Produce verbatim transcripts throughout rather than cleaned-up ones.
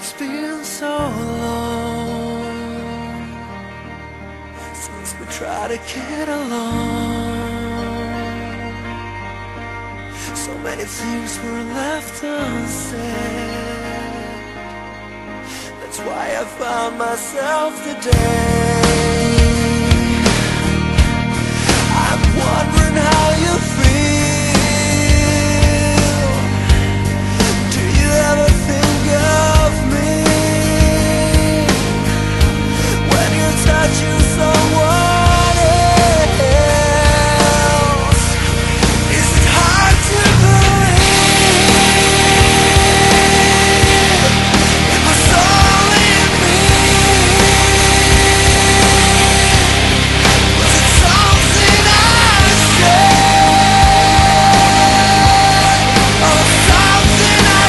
It's been so long since we tried to get along. So many things were left unsaid. That's why I found myself today. I'm wondering how you feel. Do you ever think of me when you're touching someone else? Is it hard to believe it was only me? Was it something I said, or something I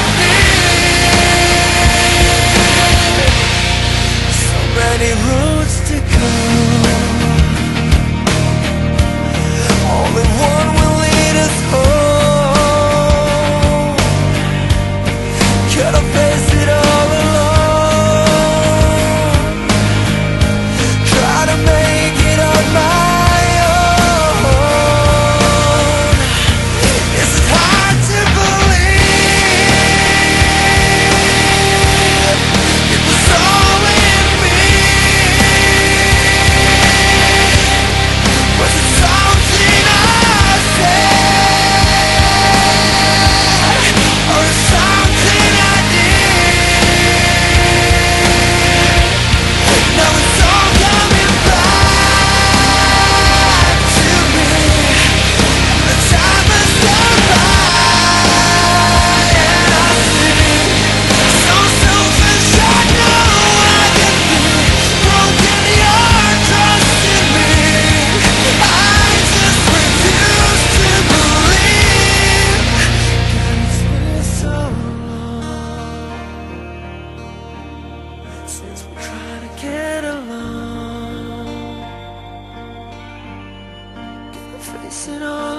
did? So many roads to go, only one will lead us home. Could I face it all alone? Try to make it on my own. Is it hard to believe it was only me? Was it something I said, or something I did? Now it's all coming back to me. The time has gone by, and I see so selfish. I know I can be broken. Your trust in me, I just refuse to believe. God, it's been so long since we tried to get along. Facing all